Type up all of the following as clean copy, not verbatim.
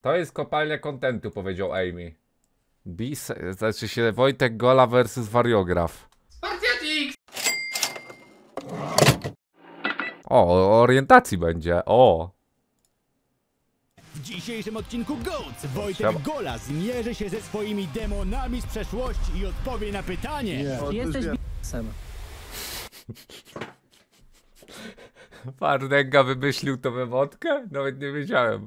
To jest kopalnia kontentu, powiedział Amy. Znaczy się Wojtek Gola versus wariograf. Spartiatix! O orientacji będzie, o. W dzisiejszym odcinku GOAT Wojtek Gola zmierzy się ze swoimi demonami z przeszłości i odpowie na pytanie. Czy jesteś b***em? Wardęga wymyślił to we wodkę? Nawet nie wiedziałem.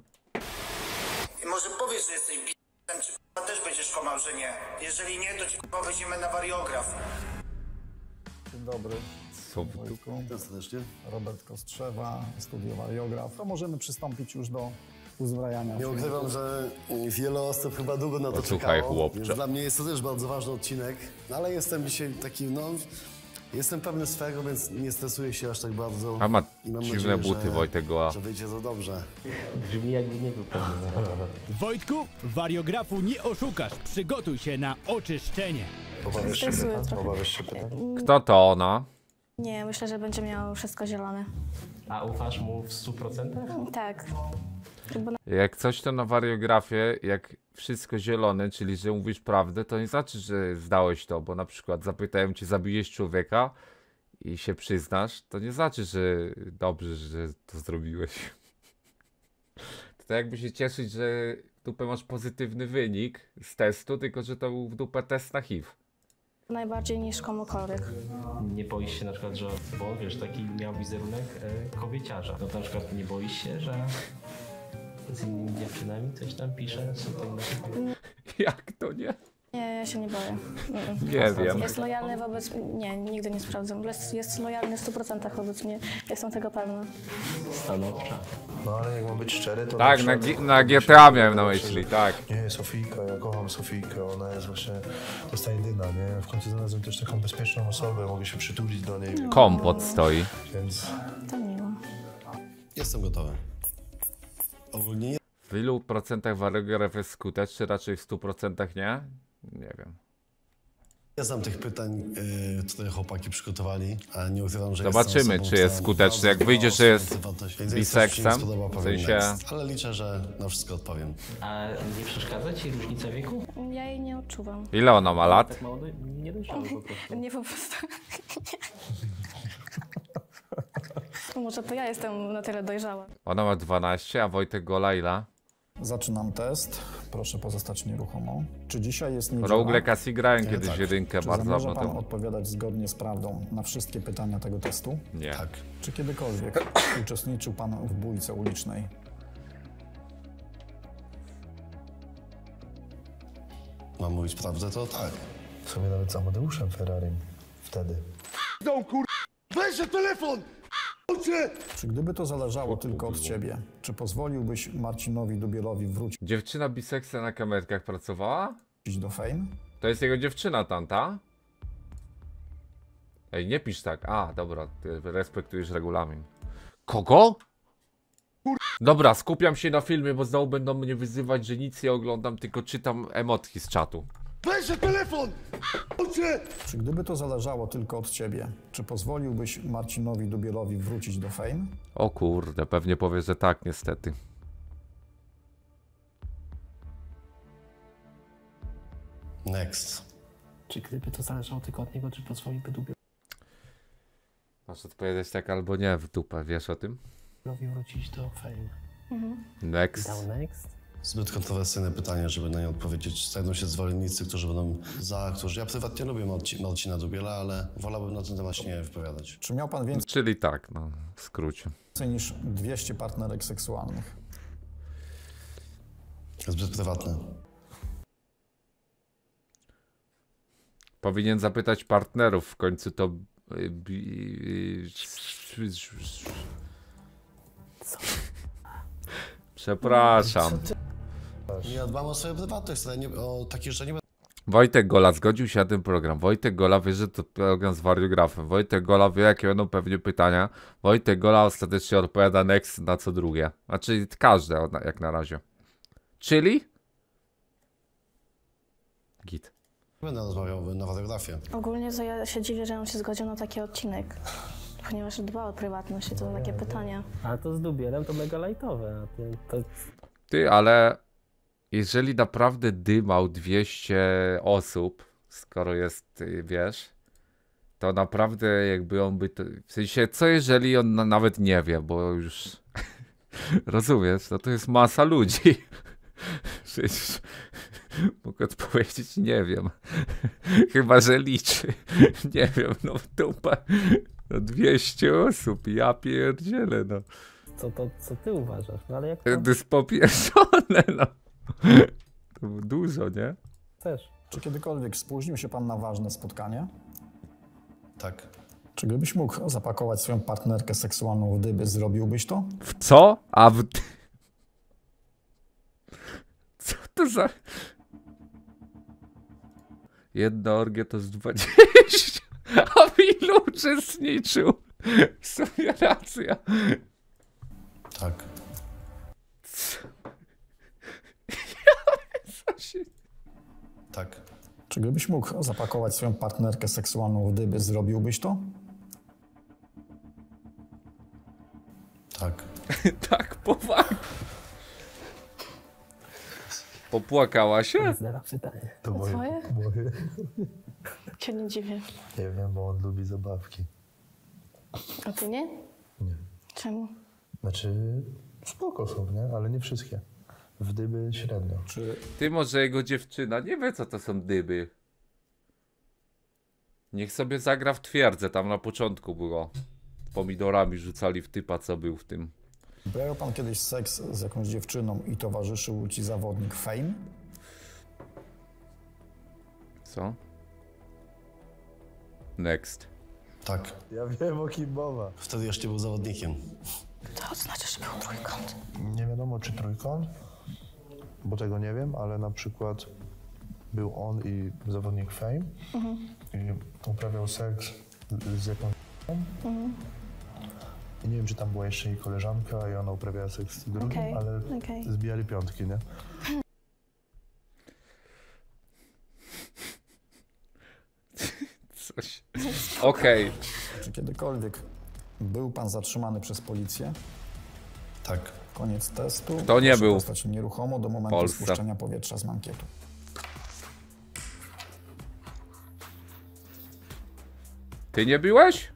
I może powiesz, że jesteś b***em, czy też będziesz kłamał, że nie. Jeżeli nie, to ci weźmiemy na wariograf. Dzień dobry. Co Wojtku. Robert Kostrzewa, studio wariograf. To możemy przystąpić już do uzbrajania. Nie ukrywam, że wiele osób chyba długo na to Posłuchaj, czekało, chłopcze. więc dla mnie jest to też bardzo ważny odcinek, no ale jestem dzisiaj taki, no, jestem pewny swego, więc nie stresuję się aż tak bardzo. A ma I mam dziwne nadzieję, buty Wojtek Gola. że wyjdzie to dobrze. Brzmi jakby nie był pewny. Wojtku, wariografu nie oszukasz. Przygotuj się na oczyszczenie. Obawiasz się pytań? Kto to ona? Nie, myślę, że będzie miał wszystko zielone. A ufasz mu w 100%? Tak. Jak coś to na wariografie, jak wszystko zielone, czyli że mówisz prawdę, to nie znaczy, że zdałeś to, bo na przykład zapytałem cię, zabijesz człowieka i się przyznasz, to nie znaczy, że dobrze, że to zrobiłeś. To tak jakby się cieszyć, że w dupę masz pozytywny wynik z testu, tylko że to był w dupę test na HIV. Najbardziej niż komukolwiek. Nie boisz się na przykład, że, bo wiesz, taki miał wizerunek kobieciarza. No to na przykład nie boisz się, że z innymi dziewczynami coś tam pisze? Jak to nie? Nie, ja się nie boję. Nie wiem. Jest lojalny wobec... Nie, nigdy nie sprawdzam. Jest lojalny w 100% wobec mnie. Jestem tego pewna. Stanowcza. No ale jak mam być szczery, to... Tak, na GTA miałem na myśli, tak. Nie, Sofijka, ja kocham Sofijkę, ona jest właśnie... To jest ta jedyna, nie? W końcu znalazłem też taką bezpieczną osobę, mogę się przytulić do niej, Kompot stoi. więc... To miło. Jestem gotowy. Ogólnie nie W ilu procentach wariograf jest skuteczny? Raczej w 100% nie? Nie wiem. znam tych pytań, które chłopaki przygotowali, ale nie ukrywam, że Zobaczymy, jestem osobą, czy jest która skuteczny. Jak bardzo wyjdzie, że jest wartość, więc biseksem, jeśli coś mi się nie spodoba, w powiem sensie- next. Ale liczę, że na wszystko odpowiem. A nie przeszkadza ci różnica wieku? Ja jej nie odczuwam. Ile ona ma lat? Tak mało nie dojrzały po prostu. Nie po prostu. Może to ja jestem na tyle dojrzała. Ona ma 12, a Wojtek Gola ile? Zaczynam test. Proszę pozostać nieruchomo. Czy dzisiaj jest niedziela? Rogue Legacy grałem Nie, kiedyś tak. jedynkę Czy bardzo zamierza dawno pan temu. odpowiadać zgodnie z prawdą na wszystkie pytania tego testu? Nie. Tak. Czy kiedykolwiek uczestniczył pan w bójce ulicznej? Mam mówić prawdę, to tak. Sobie nawet z Amadeuszem Ferrarim wtedy. Czy gdyby to zależało tylko od ciebie, czy pozwoliłbyś Marcinowi Dubielowi wrócić Dziewczyna bisekcja na kamerkach pracowała? do Fame? To jest jego dziewczyna tamta? Ej, nie pisz tak. A, dobra, ty respektujesz regulamin. Kogo? Dobra, skupiam się na filmie, bo znowu będą mnie wyzywać, że nic nie oglądam, tylko czytam emotki z czatu. Czy gdyby to zależało tylko od ciebie, czy pozwoliłbyś Marcinowi Dubielowi wrócić do Fame? O kurde, pewnie powie, że tak, niestety. Next. Czy gdyby to zależało tylko od niego, czy pozwoliłby Masz odpowiedzieć tak albo nie w dupę, wiesz o tym? Dubielowi wrócić do Fame? Next. Dał next? Zbyt kontrowersyjne pytanie, żeby na nie odpowiedzieć. Znajdą się zwolennicy, którzy będą za, którzy... Ja prywatnie lubię Marcina Dubiela, ale wolałbym na ten temat się nie wypowiadać. Czy miał pan więcej Czyli tak, no, w skrócie. niż 200 partnerek seksualnych? Zbyt prywatne. Powinien zapytać partnerów, w końcu to... Przepraszam. Ja dbam o swoją prywatność, ale nie, o takie rzeczy nie będę Wojtek Gola zgodził się na ten program. Wojtek Gola wie, że to program z wariografem. Wojtek Gola wie, jakie będą pewnie pytania. Wojtek Gola ostatecznie odpowiada next na co drugie. Znaczy każde jak na razie. Czyli? Git. rozmawiał na wariografię. Ogólnie to ja się dziwię, że on się zgodził na taki odcinek. Ponieważ dba o prywatność i to takie pytania. A to z Dubielem to mega lajtowe, a ty to... Ty, ale jeżeli naprawdę dymał 200 osób, skoro jest, wiesz, to naprawdę jakby on by, w sensie, co jeżeli on nawet nie wie, bo już, rozumiesz, no to jest masa ludzi. Przecież mógł odpowiedzieć, nie wiem, chyba że liczy, nie wiem, no dupa, no 200 osób, ja pierdzielę, no. Co ty uważasz? No ale jak To jest popieszone, no. To było dużo, nie? chcesz? Czy kiedykolwiek spóźnił się pan na ważne spotkanie? Tak. Czy gdybyś mógł zapakować swoją partnerkę seksualną w dyby, zrobiłbyś to? W co? A w... Co to za... Jedna orgia to z 20. A w ilu uczestniczył? W sumie racja. Tak. Co się... Tak. Czy gdybyś mógł zapakować swoją partnerkę seksualną w dyby, zrobiłbyś to? Tak. Tak, powaga. Popłakała się? Zaraz pytanie. To moje. Twoje? moje. Cię nie dziwię. Nie wiem, bo on lubi zabawki. A ty nie? Nie. Czemu? Znaczy, spoko są, nie? Ale nie wszystkie. W dyby średnio. Czy Ty, może jego dziewczyna nie wie, co to są dyby. Niech sobie zagra w twierdzę, tam na początku było. Pomidorami rzucali w typa, co był w tym. uprawiał pan kiedyś seks z jakąś dziewczyną i towarzyszył ci zawodnik Fame? Co? Next. Tak. Ja wiem, o kim mowa. Wtedy jeszcze był zawodnikiem. To znaczy, że był trójkąt. Nie wiadomo, czy trójkąt, bo tego nie wiem, ale na przykład był on i zawodnik Fame i uprawiał seks z jakąś i nie wiem, czy tam była jeszcze jej koleżanka i ona uprawiała seks z drugim, Okej, ale okej. zbijali piątki, nie? Coś. Okej. Czy kiedykolwiek był pan zatrzymany przez policję? Tak. Koniec testu. To nie Proszę był. pozostać nieruchomo do momentu Polsce. spuszczenia powietrza z mankietu. Ty nie byłeś?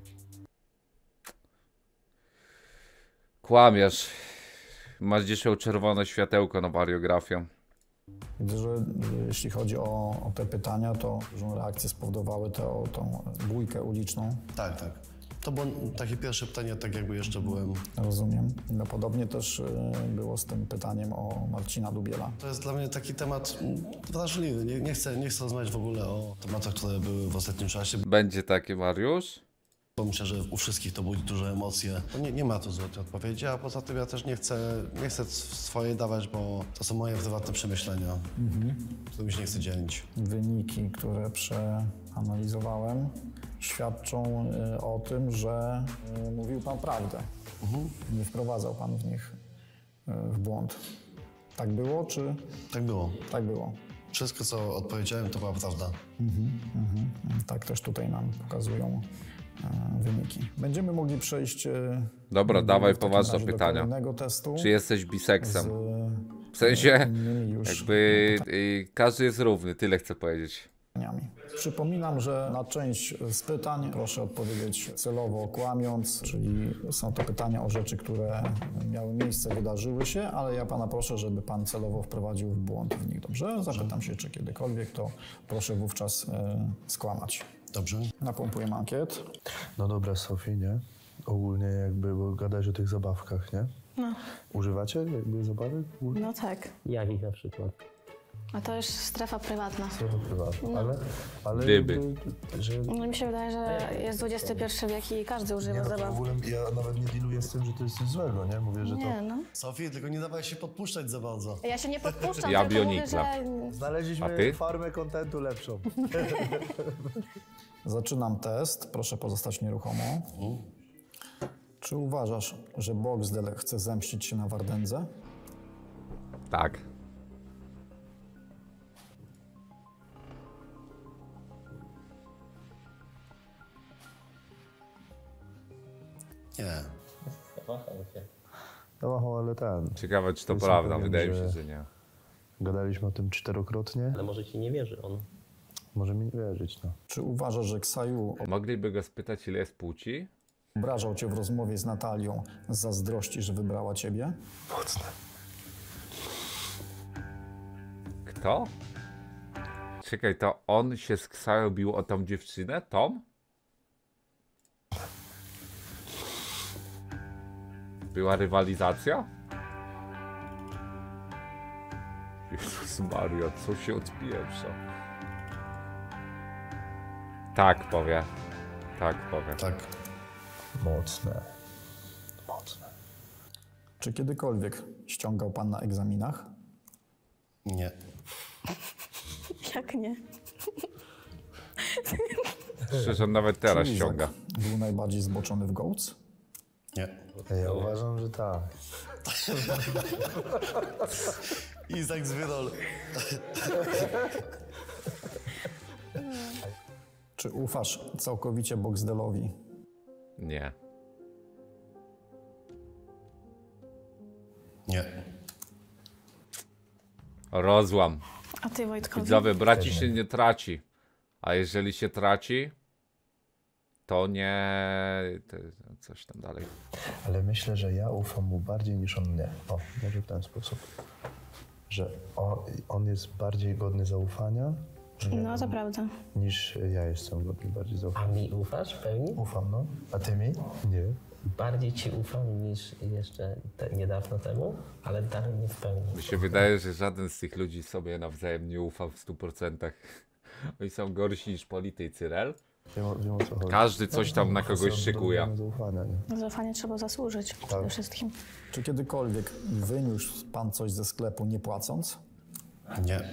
Kłamiesz. Masz dzisiaj czerwone światełko na wariografię. Widzę, że jeśli chodzi o te pytania, to różne reakcje spowodowały tą bójkę uliczną. Tak, tak. To było takie pierwsze pytanie, tak jakby jeszcze byłem... Rozumiem. No podobnie też było z tym pytaniem o Marcina Dubiela. To jest dla mnie taki temat wrażliwy. Nie chcę rozmawiać w ogóle o tematach, które były w ostatnim czasie, Będzie taki, Mariusz? bo myślę, że u wszystkich to budzi duże emocje. To nie ma tu złotej odpowiedzi, a poza tym ja też nie chcę swoje dawać, bo to są moje prywatne przemyślenia, którymi się nie chcę dzielić. Wyniki, które przeanalizowałem, świadczą o tym, że mówił pan prawdę. Nie wprowadzał pan w nich w błąd. Tak było, czy Tak było. tak było? Wszystko, co odpowiedziałem, to była prawda. Tak też tutaj nam pokazują wyniki. Będziemy mogli przejść Dobra, w dawaj takim poważne razie do pytania. kolejnego testu. Czy jesteś biseksem? z W sensie, innymi już jakby każdy jest równy, tyle chcę powiedzieć. pytaniami. Przypominam, że na część z pytań proszę odpowiedzieć celowo kłamiąc, czyli są to pytania o rzeczy, które miały miejsce, wydarzyły się, ale ja pana proszę, żeby pan celowo wprowadził w błąd w nich, dobrze? Zapytam się, czy kiedykolwiek, to proszę wówczas skłamać. Dobrze? Napompuję ankiet. No dobra, Sofii, nie? Ogólnie jakby, bo gadać o tych zabawkach, nie? No. Używacie jakby zabawek? No tak. Jakich na przykład? A to już strefa prywatna. Trochę prywatne, ale Dyby. jakby, że No mi się wydaje, że jest XXI wiek i każdy nie, używa no to w zabaw. ogóle ja nawet nie dealuję z tym, że to jest coś złego, nie? Mówię, że Nie, no. Sofii, tylko nie dawaj się podpuszczać za bardzo. Ja się nie podpuszczam, Ja tylko mówię, Bionikla. że to... Znaleźliśmy A ty? farmę kontentu lepszą. Zaczynam test. Proszę pozostać nieruchomo. Czy uważasz, że Boxdel chce zemścić się na Wardędze? Tak. Nie. No, ale ten... Ciekawe, czy to Jestem prawda. pewien, Wydaje mi się, że- że nie. Gadaliśmy o tym 4-krotnie. Ale może ci nie wierzy on. Może mi nie wierzyć, no. Czy uważasz, że Ksaju Mogliby go spytać, ile jest płci? obrażał cię w rozmowie z Natalią z zazdrości, że wybrała ciebie? Mocne. Kto? Czekaj, to on się z Ksają bił o tą dziewczynę? Tom? Była rywalizacja? Jezus Maria, co się odpieprza? Tak powie. Tak powie. Tak. Mocne. Mocne. Czy kiedykolwiek ściągał pan na egzaminach? Nie. Jak nie? Szczerze, nawet teraz Czy ściąga. Izak był najbardziej zboczony w Goats? Nie. Ja uważam, że tak. Izak z Wyrol. Czy ufasz całkowicie Boxdelowi? Nie. Nie. Rozłam. A ty, Wojtkowi? Widzowie, braci się nie traci. A jeżeli się traci, to nie... Coś tam dalej. Ale myślę, że ja ufam mu bardziej niż on mnie. O, może w ten sposób. Że on jest bardziej godny zaufania No, to prawda. niż ja jestem godny bardziej A zaufania. mi ufasz w pełni? Ufam, no. A ty mi? Nie. Bardziej ci ufam niż jeszcze niedawno temu, ale dalej nie w pełni. Mi się wydaje, że żaden z tych ludzi sobie nawzajem nie ufa w 100%. Oni są gorsi niż politycy, rel? Wiem, o co chodzi. Każdy coś tam na kogoś szykuje. Zaufania, nie? Zaufanie trzeba zasłużyć przede wszystkim. Czy kiedykolwiek wyniósł pan coś ze sklepu nie płacąc? Nie.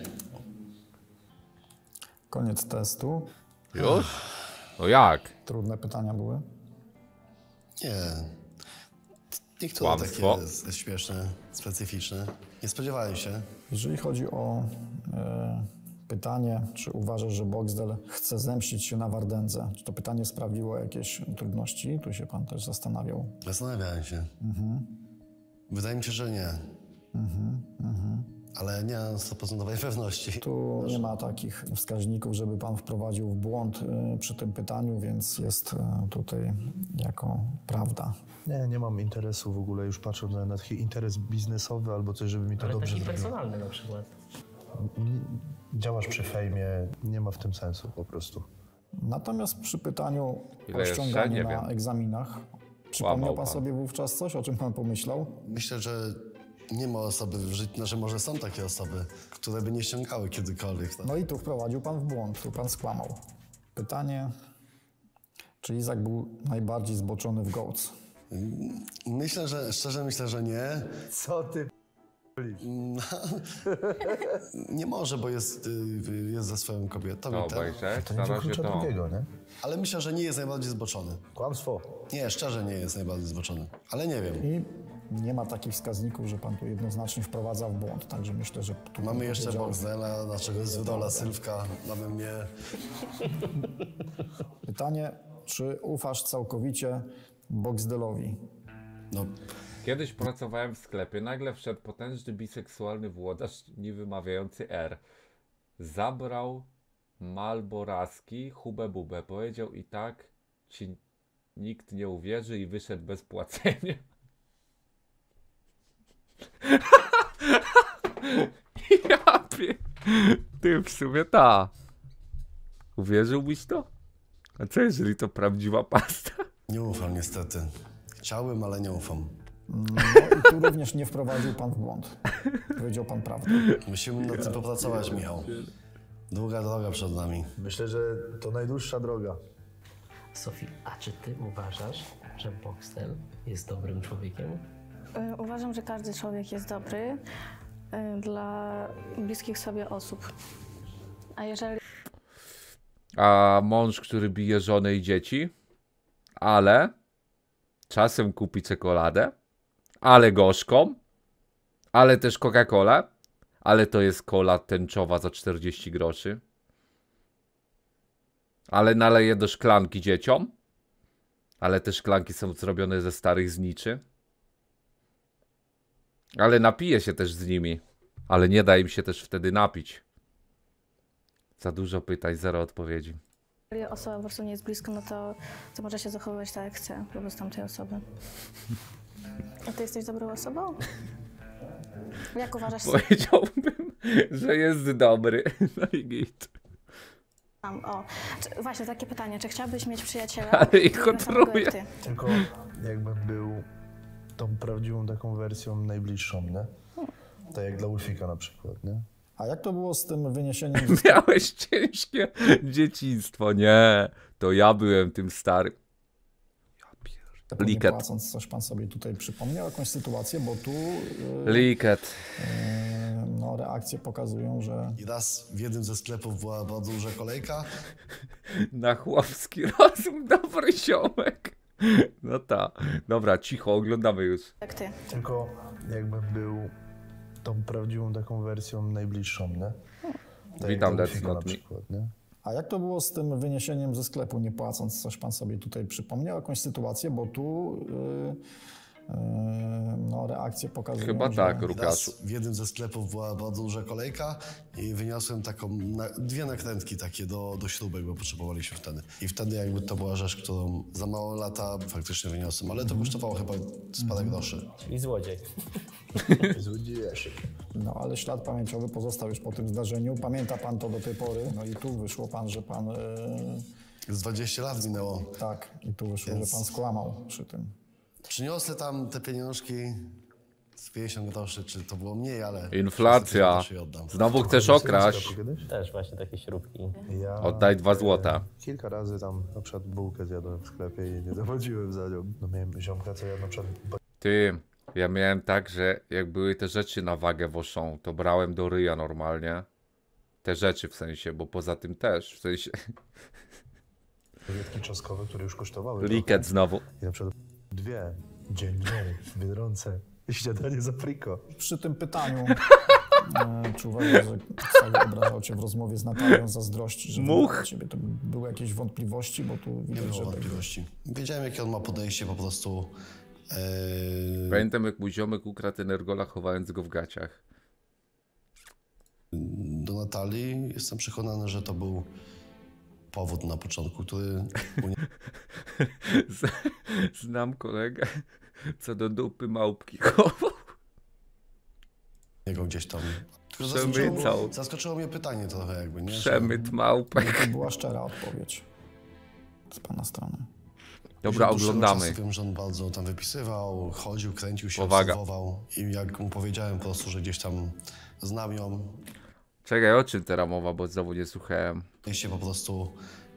Koniec testu. Już? No jak? Trudne pytania były. Nie. Niektóre Kłamstwo. takie jest śmieszne, specyficzne. Nie spodziewałem się. Jeżeli chodzi o pytanie, czy uważasz, że Boxdel chce zemścić się na Wardędze? Czy to pytanie sprawiło jakieś trudności? Tu się pan też zastanawiał. Zastanawiałem się. Wydaje mi się, że nie. Ale nie mam 100% pewności. Tu nie ma takich wskaźników, żeby pan wprowadził w błąd przy tym pytaniu, więc jest tutaj jako prawda. Nie mam interesu w ogóle, już patrząc na taki interes biznesowy albo coś, żeby mi to Ale dobrze taki zrobiło. personalny na przykład. Działasz przy fejmie, nie ma w tym sensu po prostu. Natomiast przy pytaniu Ile o jeszcze? ściąganiu Nie na wiem. egzaminach, przypomniał pan pan. sobie wówczas coś, o czym pan pomyślał? Myślę, że nie ma osoby w życiu, że może są takie osoby, które by nie ściągały kiedykolwiek. Tak? No i tu wprowadził pan w błąd, tu pan skłamał. Pytanie, czy Izak był najbardziej zboczony w Goats? Szczerze myślę, że nie. Co ty? Nie może, bo jest ze swoją kobietą. No i ten. obejrzeć, To na nie razie wyklucza to. drugiego, nie? Ale myślę, że nie jest najbardziej zboczony. Kłamstwo. Nie, szczerze nie jest najbardziej zboczony. Ale nie wiem. I nie ma takich wskaźników, że pan tu jednoznacznie wprowadza w błąd, także myślę, że tu Mamy pan jeszcze powiedział- Boxdela, naszego Zwydola, Sylwka, mamy mnie. Pytanie, czy ufasz całkowicie Boxdelowi? No, Kiedyś pracowałem w sklepie, nagle wszedł potężny biseksualny włodarz, nie wymawiający R. Zabrał malboraski, hubę bubę. Powiedział i tak ci nikt nie uwierzy i wyszedł bez płacenia. Ja Ty w sumie ta. Uwierzyłbyś to? A co jeżeli to prawdziwa pasta? nie ufam niestety. Chciałbym, ale nie ufam. No i tu również nie wprowadził pan w błąd. Powiedział pan prawdę. Musimy nad tym popracować, Michał. Długa droga przed nami. Myślę, że to najdłuższa droga. Sofii, a czy ty uważasz, że Boxdel jest dobrym człowiekiem? Uważam, że każdy człowiek jest dobry dla bliskich sobie osób. A jeżeli A mąż, który bije żonę i dzieci, ale czasem kupi czekoladę, ale gorzką, ale też Coca-Colę, ale to jest cola tęczowa za 40 groszy, ale naleje do szklanki dzieciom, ale te szklanki są zrobione ze starych zniczy, ale napije się też z nimi, Ale nie da im się też wtedy napić. Za dużo pytań, zero odpowiedzi. Jeżeli osoba po prostu nie jest blisko, no to może się zachowywać tak, jak chce wobec tamtej osoby. A ty jesteś dobrą osobą? Jak uważasz Powiedziałbym, że jest dobry. No i git. sam? O, właśnie takie pytanie. Czy chciałbyś mieć przyjaciela? Ale ich takiego samego kontruje. jak ty? Tylko jakbym był tą prawdziwą taką wersją najbliższą, nie? Tak jak dla Ulfika na przykład, nie? A jak to było z tym wyniesieniem Miałeś ciężkie dzieciństwo. Nie, to ja byłem tym starym. nie Liket. płacąc, coś pan sobie tutaj przypomniał, jakąś sytuację, bo tu Liket. no, reakcje pokazują, że I raz w jednym ze sklepów była bardzo duża kolejka. Na chłopski rozum, dobry ziomek. No ta. Dobra, cicho, oglądamy już. Jak ty? Tylko jakbym był tą prawdziwą taką wersją najbliższą, nie? Tak Witam, jak dla Let's Ulfika na Not Me. przykład, nie? A jak to było z tym wyniesieniem ze sklepu, nie płacąc, coś pan sobie tutaj przypomniał, jakąś sytuację, bo tu no, reakcje pokazują, Chyba że tak, I Łukaszu. raz w jednym ze sklepów była bardzo duża kolejka i wyniosłem taką, dwie nakrętki takie do śrubek, bo potrzebowaliśmy wtedy. I wtedy jakby to była rzecz, którą za mało lata faktycznie wyniosłem, ale to kosztowało chyba z parę groszy. I złodziej. Złodziejeszek. No, ale ślad pamięciowy pozostał już po tym zdarzeniu. Pamięta pan to do tej pory. No i tu wyszło pan, że pan... Z 20 lat minęło. tak, i tu wyszło, Więc- że pan skłamał przy tym. Przyniosę tam te pieniążki z 50 groszy, czy to było mniej, ale... Inflacja. 50 groszy oddam. Znowu chcesz okraść. Kiedyś? Też właśnie takie śrubki. Ja Oddaj 2 złota. kilka razy tam na przykład bułkę zjadłem w sklepie i nie dowodziłem za nią. No miałem ziomka, co ja na przykład Ty, ja miałem tak, że jak były te rzeczy na wagę woszą, to brałem do ryja normalnie. Te rzeczy w sensie, bo poza tym też, w sensie... bagietki czosnkowe, które już kosztowały Liket znowu. I na przykład dwie dziennie w Biedronce. Śniadanie za friko. Przy tym pytaniu, czy uważasz, że Ksawia obrażał cię w rozmowie z Natalią, zazdrości, że Much. dla ciebie to były jakieś wątpliwości, bo tu Nie widać, było że wątpliwości. Wiedziałem, jakie on ma podejście, po prostu... Pamiętam, jak mój ziomek ukradł Energola, chowając go w gaciach. Do Natalii jestem przekonany, że to był powód na początku, który u Znam kolegę, co do dupy małpki chował. niego gdzieś tam... Tylko Przemycał. zaskoczyło mnie pytanie trochę jakby, nie? Że Przemyt małpek. to była szczera odpowiedź z pana strony. Dobra, od dłuższego oglądamy. czasu wiem, że on bardzo tam wypisywał, chodził, kręcił się, Powaga. obserwował. I jak mu powiedziałem po prostu, że gdzieś tam znam ją, Czekaj, o czym teraz mowa, bo znowu nie słuchałem. się po prostu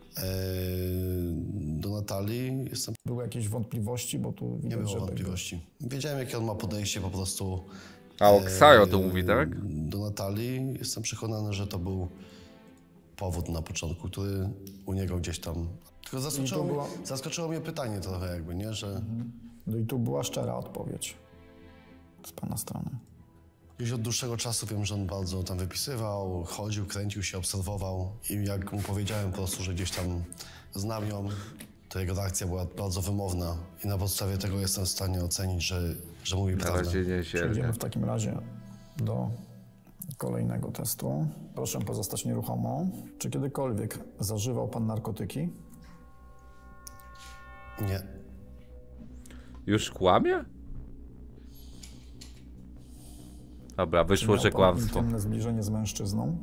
do Natalii jestem... Były jakieś wątpliwości, bo tu Nie widać, było że wątpliwości. Wiedziałem, jakie on ma podejście po prostu... A o Ksajo to mówi, tak? Do Natalii jestem przekonany, że to był powód na początku, który u niego gdzieś tam... Tylko zaskoczyło mnie pytanie trochę jakby, nie? Że no i tu była szczera odpowiedź z pana strony. gdzieś od dłuższego czasu wiem, że on bardzo tam wypisywał, chodził, kręcił się, obserwował. I jak mu powiedziałem po prostu, że gdzieś tam znam ją, to jego reakcja była bardzo wymowna. I na podstawie tego jestem w stanie ocenić, że mówi Na prawdę. razie nie siedzi. Przejdziemy w takim razie do kolejnego testu. Proszę pozostać nieruchomo. Czy kiedykolwiek zażywał pan narkotyki? Nie. Już kłamie? Dobra, wyszło, Miał że pan kłamstwo. intymne zbliżenie z mężczyzną?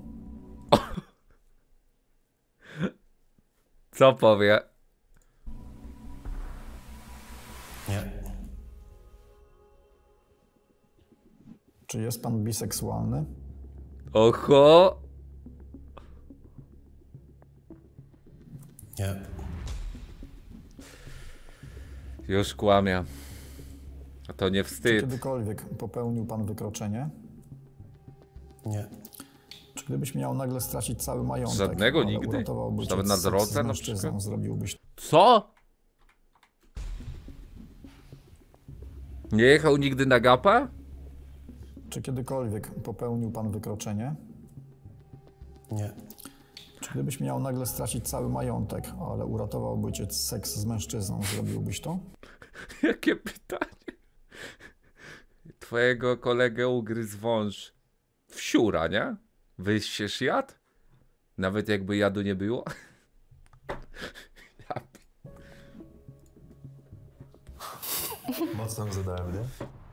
Co powie? Nie. Czy jest pan biseksualny? Oho! Nie. Już kłamie. A to nie Czy wstyd. kiedykolwiek popełnił pan wykroczenie? Nie. Czy gdybyś miał nagle stracić cały majątek, Żadnego ale nigdy? uratowałby Czy cię nawet na seks drodze z na mężczyzną, przykład? zrobiłbyś Co? Nie jechał nigdy na gapa? Czy kiedykolwiek popełnił pan wykroczenie? Nie. Czy gdybyś miał nagle stracić cały majątek, ale uratowałby cię seks z mężczyzną, zrobiłbyś to? Jakie pytanie? Twojego kolegę ugryzł wąż. wsiura, nie? Wyjściesz jadł? Nawet jakby jadu nie było? Ja... Mocno zadałem, nie?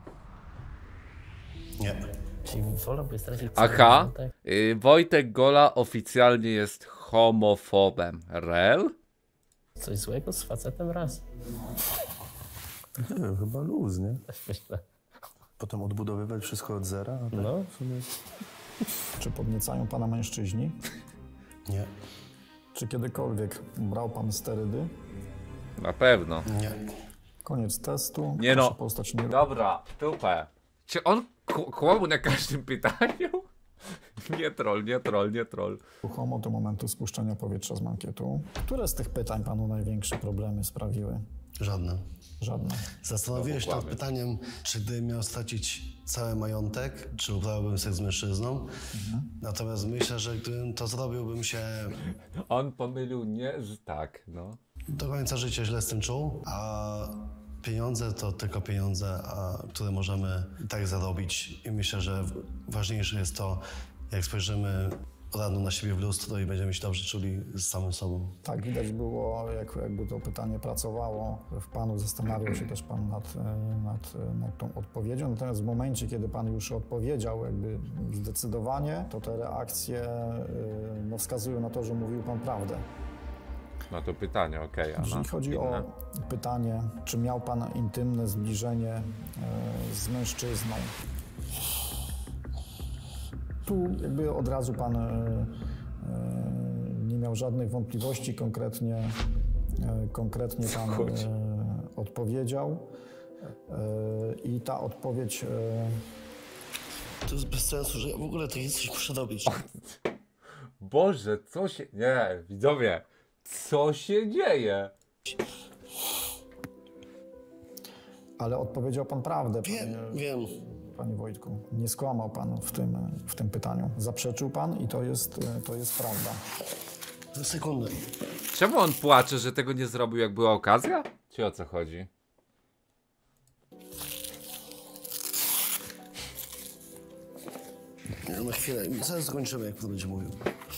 Nie. Czyli wolałbyś stracić Aha, tak? Wojtek Gola oficjalnie jest homofobem. Rel? Coś złego z facetem raz. Nie wiem, chyba luz, nie? Myślę. Potem odbudowywać wszystko od zera. A tak No. w sumie... Czy podniecają pana mężczyźni? Nie. Czy kiedykolwiek brał pan sterydy? Na pewno. Nie. Koniec testu. Nie Proszę no. postać nie... Dobra, tupę. Czy on kłamał na każdym pytaniu? Nie troll, nie troll, nie troll. Homo do momentu spuszczenia powietrza z mankietu. Które z tych pytań panu największe problemy sprawiły? Żadne. Żadne. Zastanowiłeś się nad kłamie. pytaniem, czy gdybym miał stracić cały majątek, czy uprawiałbym seks z mężczyzną. Natomiast myślę, że gdybym to zrobił, bym się On pomylił nie z tak, no. do końca życia źle z tym czuł, a pieniądze to tylko pieniądze, które możemy i tak zarobić. I myślę, że ważniejsze jest to, jak spojrzymy rano na siebie w lustro i będziemy się dobrze czuli z samym sobą. Tak, widać było, jakby to pytanie pracowało w panu, zastanawiał się też pan nad tą odpowiedzią. Natomiast w momencie, kiedy pan już odpowiedział jakby zdecydowanie, to te reakcje no, wskazują na to, że mówił pan prawdę. No to pytanie, okej. Jeżeli chodzi o pytanie, czy miał pan intymne zbliżenie z mężczyzną, tu jakby od razu pan nie miał żadnych wątpliwości, konkretnie pan odpowiedział i ta odpowiedź... To jest bez sensu, że ja w ogóle takie coś muszę robić. Boże, co się... Nie, widzowie, co się dzieje? Ale odpowiedział pan prawdę, Wiem. panie Wojtku. Nie skłamał pan w tym pytaniu. Zaprzeczył pan i to jest prawda. Za sekundę. Czemu on płacze, że tego nie zrobił, jak była okazja? Czy o co chodzi? Na chwilę. Zaraz skończymy, jak pan będzie mówił.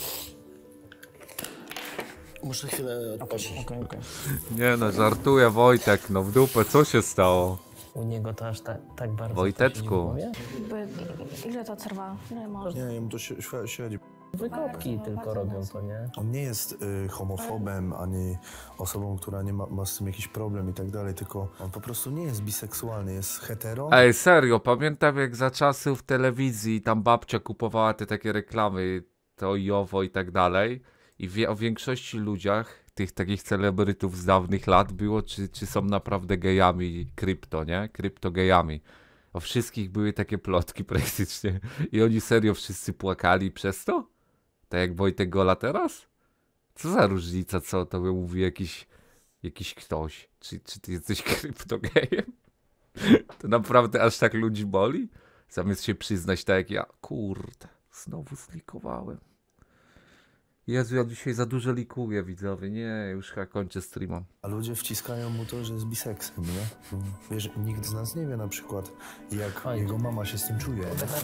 Muszę chwilę odpocząć. Okej. Nie no, żartuję Wojtek, no w dupę, co się stało? U niego to aż tak bardzo... Wojteczku. to siedzi w głowie? Ile to trwa? Ile można? Nie, jemu to średzi. Wykopki tylko robią to, nie? On nie jest homofobem, ani osobą, która nie ma z tym jakiś problem i tak dalej, tylko on po prostu nie jest biseksualny, jest hetero. Ej, serio, pamiętam jak za czasów telewizji tam babcia kupowała te takie reklamy, to i owo i tak dalej. I o większości ludziach, tych takich celebrytów z dawnych lat było, czy są naprawdę gejami krypto, nie? Kryptogejami. O wszystkich były takie plotki praktycznie. I oni serio wszyscy płakali przez to? Tak jak Wojtek Gola teraz? Co za różnica, co to by mówi jakiś ktoś? Czy ty jesteś kryptogejem? To naprawdę aż tak ludzi boli? Zamiast się przyznać tak jak ja. Kurde, znowu zlikowałem. Jezu, ja dzisiaj za dużo likuję, widzowie. Nie, już chyba kończę streama. A ludzie wciskają mu to, że jest biseksem, nie? Wiesz, nikt z nas nie wie na przykład, jak jego mama się z tym czuje.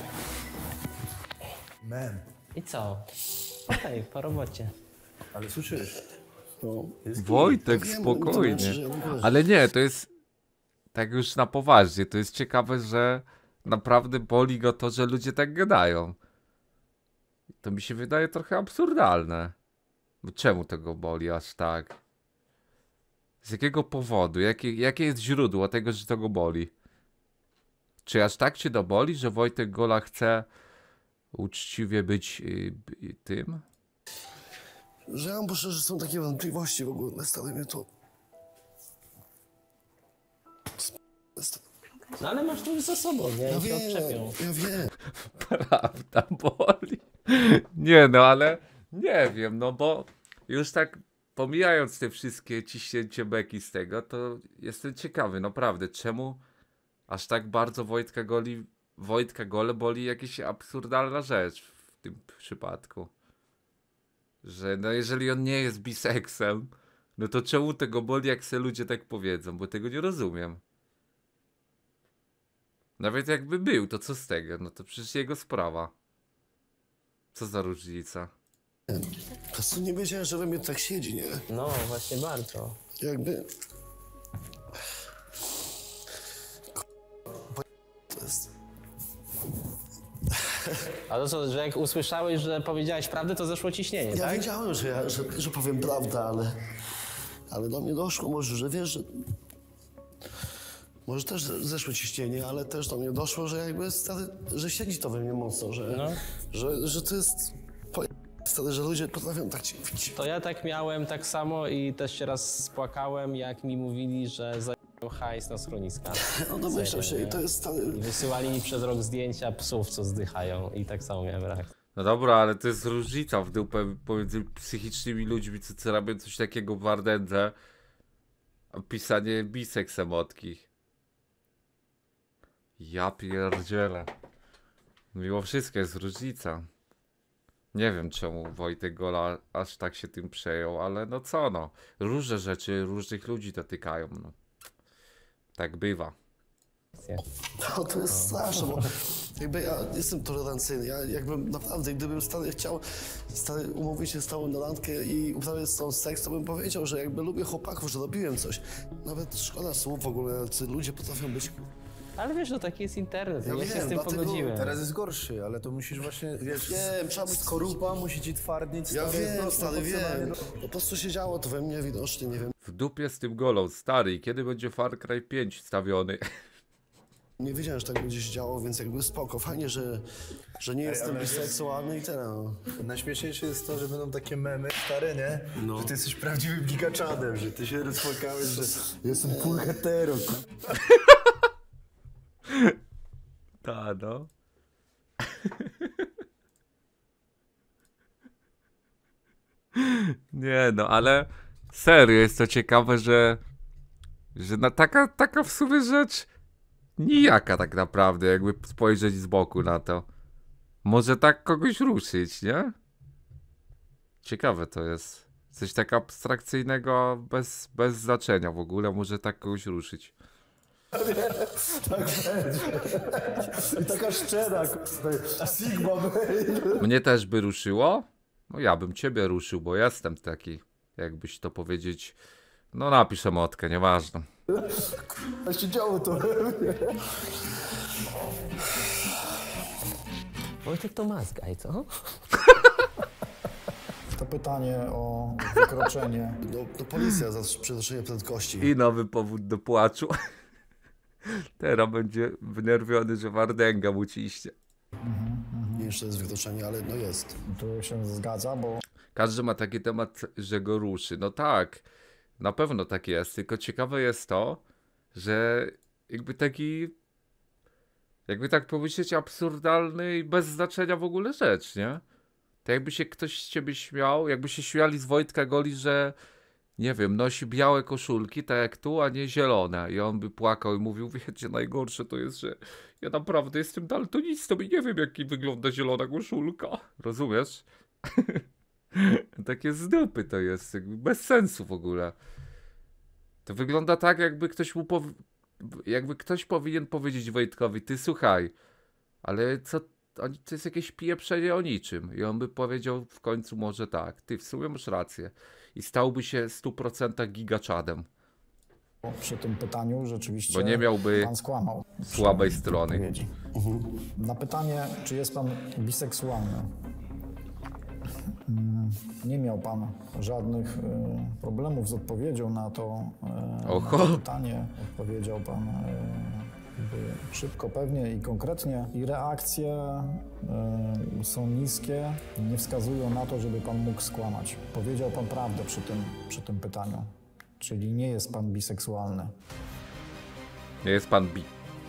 Man. I co? Okej, po robocie. Ale słyszysz? No, Wojtek, spokojnie. Ale nie, to jest tak już na poważnie. To jest ciekawe, że naprawdę boli go to, że ludzie tak gadają. To mi się wydaje trochę absurdalne. Bo czemu tego boli aż tak? Z jakiego powodu? Jakie jest źródło tego, że to go boli? Czy aż tak cię to boli, że Wojtek Gola chce uczciwie być tym? Że ja muszę, że są takie wątpliwości w ogóle, stary mnie to... No ale masz to już za sobą, nie? Ja I się wiem, odczepią. ja wiem. Prawda boli. Nie no, ale nie wiem, no bo już tak pomijając te wszystkie ciśnięcie beki z tego, to jestem ciekawy, naprawdę, czemu aż tak bardzo Wojtka Gole boli jakaś absurdalna rzecz w tym przypadku. Że no jeżeli on nie jest biseksem, no to czemu tego boli, jak se ludzie tak powiedzą, bo tego nie rozumiem. Nawet jakby był, to co z tego? No to przecież jego sprawa. Co za różnica? Po prostu nie wiedziałem, że we mnie tak siedzi, nie? No, właśnie bardzo. Jakby... To jest... A to co, że jak usłyszałeś, że powiedziałeś prawdę, to zeszło ciśnienie, Ja tak? wiedziałem, że powiem prawdę, ale do mnie doszło może, że wiesz, że... Może też zeszło ciśnienie, ale też do mnie doszło, że jakby stary, że siedzi to we mnie mocno, że to jest... Stary, że ludzie potrafią tak ci mówić. To ja tak miałem tak samo i też się raz spłakałem, jak mi mówili, że zająłem hajs na schroniska. No domyślam się i to jest stary... I wysyłali mi przez rok zdjęcia psów, co zdychają i tak samo miałem reakcję. No dobra, ale to jest różnica w dupę pomiędzy psychicznymi ludźmi, co robią coś takiego w Ardendze, a pisanie biseks emotki. Ja pierdzielę. Mimo wszystko jest różnica. Nie wiem, czemu Wojtek Gola aż tak się tym przejął, ale no co no. Różne rzeczy różnych ludzi dotykają, no. Tak bywa. No to jest straszne, bo jakby ja jestem tolerancyjny, ja jakby naprawdę, gdybym chciał umówić się z tobą na randkę i uprawiać z tą seks, to bym powiedział, że jakby lubię chłopaków, że robiłem coś. Nawet szkoda słów w ogóle, jacy ludzie potrafią być... Ale wiesz, że taki jest internet, Ja ja się wiem, z tym dlatego pogodziłem. Teraz jest gorszy, ale to musisz właśnie, wiesz, Wiem, trzeba być... skorupa musi ci twardnić. Ja stary, wiem, stary, emocjonalnie. wiem. Po prostu się działo to we mnie widocznie, nie wiem. W dupie z tym Golą, stary, kiedy będzie Far Cry 5 stawiony? Nie wiedziałem, że tak będzie się działo, więc jakby spoko. Fajnie, że nie jestem biseksualny i tyle. No. Najśmieszniejsze jest to, że będą takie memy, stare, nie? No. Że ty jesteś prawdziwym gigaczadem, że ty się rozpłakałeś, że jestem full hetero. Ta no. Nie no, ale serio jest to ciekawe, że taka w sumie rzecz nijaka tak naprawdę, jakby spojrzeć z boku na to. Może tak kogoś ruszyć, nie? Ciekawe to jest. Coś tak abstrakcyjnego, bez znaczenia w ogóle, może tak kogoś ruszyć. Tak będzie. I taka szczera, Sigma mail. Mnie też by ruszyło? No ja bym ciebie ruszył, bo jestem taki, jakbyś to powiedzieć. No napisz emotkę, nieważne. A się działo to. Wojtek to mazgaj, co? To pytanie o wykroczenie. No policja za przekroczenie prędkości. I nowy powód do płaczu. Teraz będzie wnerwiony, że Wardęga mu ciśnie. Nie jeszcze jest wykroczenie, ale no jest. Tu się zgadza, bo Każdy ma taki temat, że go ruszy. No tak, na pewno tak jest, tylko ciekawe jest to, że jakby tak powiedzieć, absurdalny i bez znaczenia w ogóle rzecz, nie? To jakby się ktoś z ciebie śmiał, jakby się śmiali z Wojtka Goli, że nie wiem, nosi białe koszulki, tak jak tu, a nie zielone. I on by płakał i mówił, wiecie, najgorsze to jest, że ja naprawdę jestem daltonistą i nie wiem, jak wygląda zielona koszulka. Rozumiesz? Takie z dupy to jest, jakby bez sensu w ogóle. To wygląda tak, jakby ktoś powinien powiedzieć Wojtkowi, ty słuchaj, ale co, to jest jakieś pieprzenie o niczym. I on by powiedział w końcu może tak, ty w sumie masz rację. I stałby się 100% gigaczadem. przy tym pytaniu rzeczywiście Bo nie miałby pan skłamał. słabej przy strony. odpowiedzi. Na pytanie, czy jest pan biseksualny, nie miał pan żadnych problemów z odpowiedzią na to na pytanie. Odpowiedział pan szybko, pewnie i konkretnie. I reakcje są niskie, nie wskazują na to, żeby pan mógł skłamać. Powiedział pan prawdę przy tym pytaniu. Czyli nie jest pan biseksualny. Nie jest pan bi.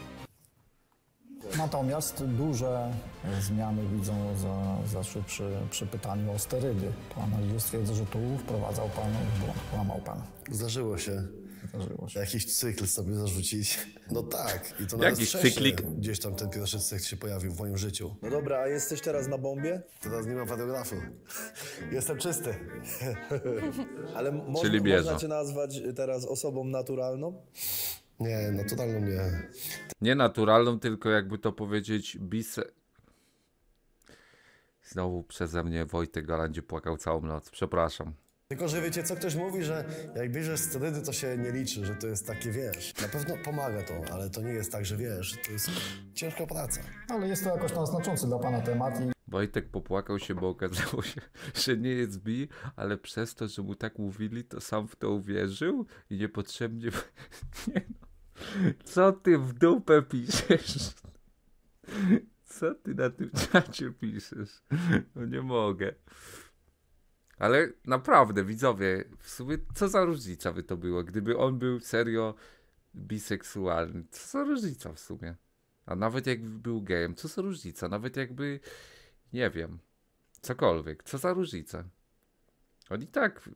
Natomiast duże zmiany widzą zaszły przy pytaniu o sterydy. Pan stwierdza, że tu wprowadzał pan w błąd, kłamał pan. Zdarzyło się. Zdarzyło się. Jakiś cykl sobie zarzucić. No tak. I to nawet Jakiś wcześniej cyklik? Gdzieś tam ten pierwszy cykl się pojawił w moim życiu. No dobra, a jesteś teraz na bombie? Teraz nie mam radiografu. Jestem czysty. Ale Czyli bierze. można cię nazwać teraz osobą naturalną? Nie, naturalną nie. Nie naturalną, tylko jakby to powiedzieć Znowu przeze mnie Wojtek Gola będzie płakał całą noc. Przepraszam. Tylko, że wiecie, co ktoś mówi, że jak bierzesz sterydy, to się nie liczy, że to jest takie, wiesz, na pewno pomaga to, ale to nie jest tak, że wiesz, to jest ciężka praca. Ale jest to jakoś tam znaczący dla pana temat i Wojtek popłakał się, bo okazało się, że nie jest bi, ale przez to, że mu tak mówili, to sam w to uwierzył i niepotrzebnie... Nie no. Co ty w dupę piszesz? Co ty na tym czacie piszesz? No nie mogę. Ale naprawdę, widzowie, w sumie co za różnica by to było, gdyby on był serio biseksualny? Co za różnica w sumie? A nawet jakby był gejem, co za różnica? Nawet jakby, nie wiem, cokolwiek, co za różnica? On i tak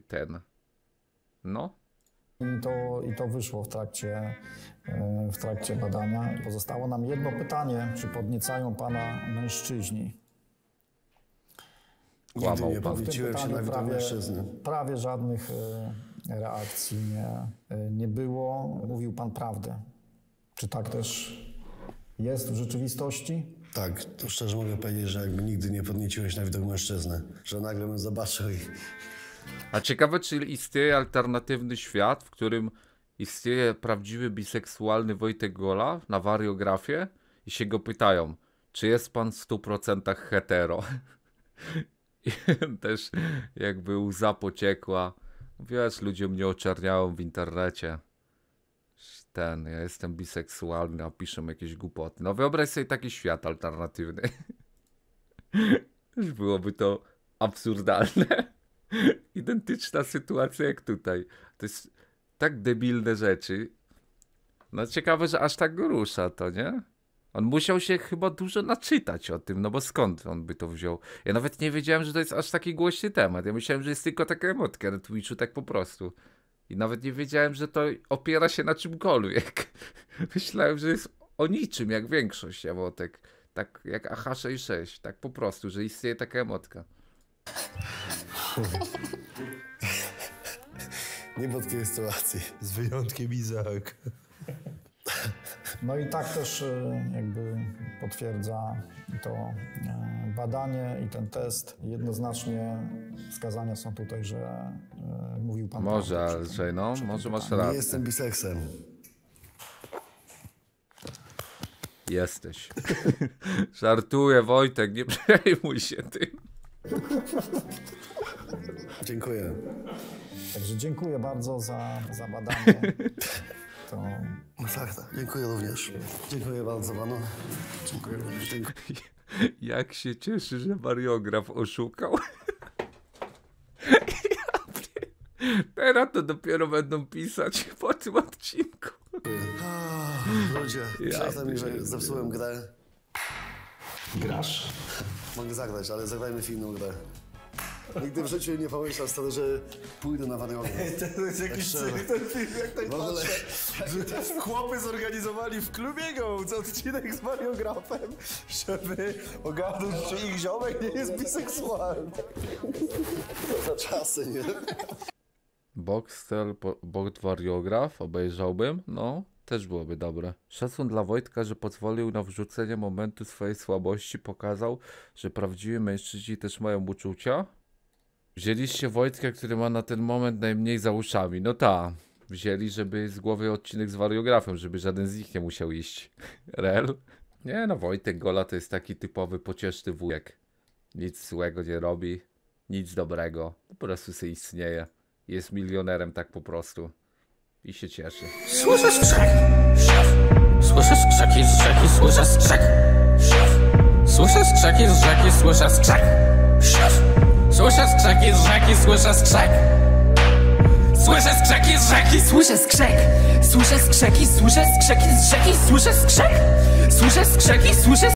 no. I to wyszło w trakcie badania. Pozostało nam jedno pytanie, czy podniecają pana mężczyźni? Kłamał nie pan. podnieciłem się na widok mężczyzny. Prawie żadnych reakcji nie było. Mówił pan prawdę. Czy tak też jest w rzeczywistości? Tak, to szczerze mogę powiedzieć, że jakby nigdy nie podnieciłeś na widok mężczyzny, że nagle bym zobaczył i... A ciekawe, czy istnieje alternatywny świat, w którym istnieje prawdziwy biseksualny Wojtek Gola na wariografię i się go pytają, czy jest pan w 100% hetero? I też jakby łza pociekła. Wiesz, ludzie mnie oczerniają w internecie. Ja jestem biseksualny, a piszę jakieś głupoty. No wyobraź sobie taki świat alternatywny. Już byłoby to absurdalne. Identyczna sytuacja jak tutaj. To jest tak debilne rzeczy. No ciekawe, że aż tak go rusza to, nie? On musiał się chyba dużo naczytać o tym, no bo skąd on by to wziął? Ja nawet nie wiedziałem, że to jest aż taki głośny temat. Ja myślałem, że jest tylko taka emotka na Twitchu, tak po prostu. I nawet nie wiedziałem, że to opiera się na czymkolwiek. Myślałem, że jest o niczym, jak większość emotek. Tak jak AH66, tak po prostu, że istnieje taka emotka. Nie było takiej sytuacji. Z wyjątkiem Izak. No i tak też jakby potwierdza to badanie i ten test. Jednoznacznie wskazania są tutaj, że mówił pan Może, prawdę ale no, może masz Nie rację. jestem biseksem. Jesteś. Żartuję, Wojtek, nie przejmuj się tym. Dziękuję. Także dziękuję bardzo za badanie. To... Tak, dziękuję również. Dziękuję bardzo panu. Dziękuję. Jak się cieszy, że wariograf oszukał. Teraz to dopiero będą pisać po tym odcinku. Ludzie, przestań mi, że zepsułem grę. Grasz? Mogę zagrać, ale zagrajmy w inną grę. Nigdy w życiu nie pomyślał stary, że pójdę na wariograf. To jest jakiś cyrk, ten film, jak tak W ogóle... patrzę. Chłopy zorganizowali w klubie Gołc odcinek z wariografem, żeby ogarnąć, czy ich ziomek nie jest biseksualny. Za czasy, nie? Boxtel, bot wariograf, obejrzałbym, no, też byłoby dobre. Szacun dla Wojtka, że pozwolił na wrzucenie momentu swojej słabości, pokazał, że prawdziwi mężczyźni też mają uczucia. Wzięliście Wojtka, który ma na ten moment najmniej za uszami, no ta, wzięli, żeby z głowy odcinek z wariografem, żeby żaden z nich nie musiał iść. Rel? Nie no, Wojtek Gola to jest taki typowy pocieszny wujek. Nic złego nie robi, nic dobrego, po prostu sobie istnieje. Jest milionerem tak po prostu. I się cieszy. Słyszę skrzek. Słyszę skrzeki z rzeki, słyszę skrzek. Słyszę skrzeki z rzeki, słyszę skrzek. Słyszę skrzeki z rzeki, słyszę skrzek. Słyszę skrzeki z rzeki, słyszę skrzek. Słyszę skrzeki, słyszę skrzeki z rzeki, słyszę skrzek. Słyszę skrzeki, słyszę